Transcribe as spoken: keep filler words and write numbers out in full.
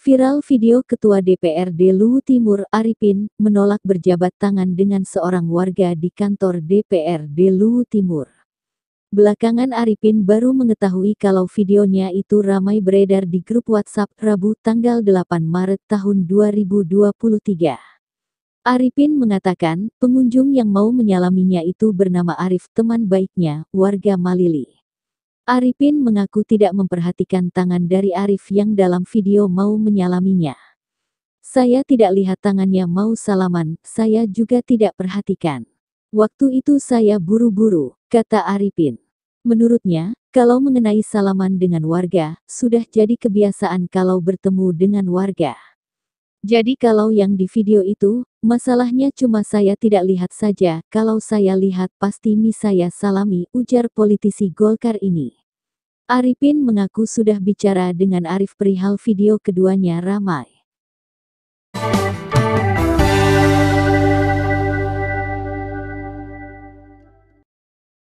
Viral video Ketua D P R D Luhut Timur, Arifin, menolak berjabat tangan dengan seorang warga di kantor D P R D Luhut Timur. Belakangan Arifin baru mengetahui kalau videonya itu ramai beredar di grup WhatsApp Rabu tanggal delapan Maret tahun dua ribu dua puluh tiga. Arifin mengatakan, pengunjung yang mau menyalaminya itu bernama Arif, teman baiknya, warga Malili. Arifin mengaku tidak memperhatikan tangan dari Arif yang dalam video mau menyalaminya. Saya tidak lihat tangannya mau salaman, saya juga tidak perhatikan. Waktu itu saya buru-buru, kata Arifin. Menurutnya, kalau mengenai salaman dengan warga, sudah jadi kebiasaan kalau bertemu dengan warga. Jadi kalau yang di video itu, masalahnya cuma saya tidak lihat saja, kalau saya lihat pasti mi saya salami, ujar politisi Golkar ini. Arifin mengaku sudah bicara dengan Arif perihal video keduanya ramai.